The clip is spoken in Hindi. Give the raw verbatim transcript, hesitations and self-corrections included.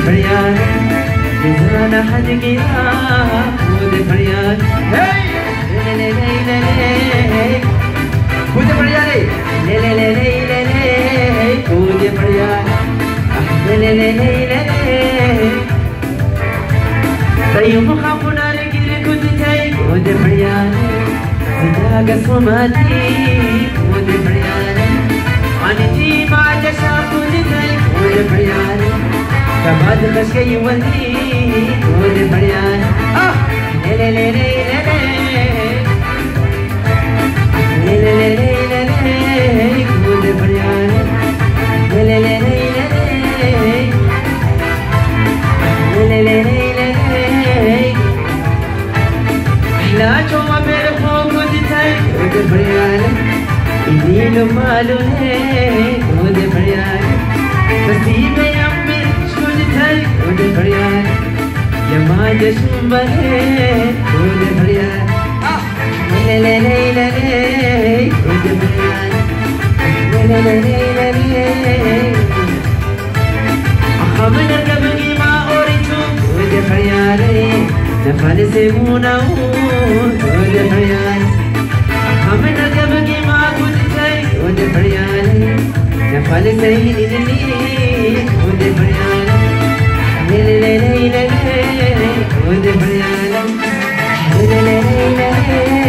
فريان جزانا حد قيا ود فريان هي لا لا لا لا ود فريان لا لا لا لا لا ود فريان لا لا لا لا طيب خافنا لكن كنت تايك ود فريان زداك صماتي ود فريان عنتي ما جشا كنت تايك ود فريان كباد خشكي ولي ود فريان اه لا لا لا لا لا لا لا لا لا ود فريان لا لا لا لا لا لا لا لا جوا मेरे خوف दिखाए खुद फरियाद इन्हीं लो मालूम है खुद फरियाद नसीब में अम्मे खुद दिखाए खुद फरियाद जमा जश्न बने खुद फरियाद ले ले ले ले ले खुद फरियाद ले ले ले ले ले हम न कभी माँ और तू खुद फरियाद नफल से मुना खुद फरियाद हम न कभी माँ खुद से खुद फरियाद नफल से ही निकली खुद फरियाद ले ले ले ले ले खुद फरियाद ले ले ले ले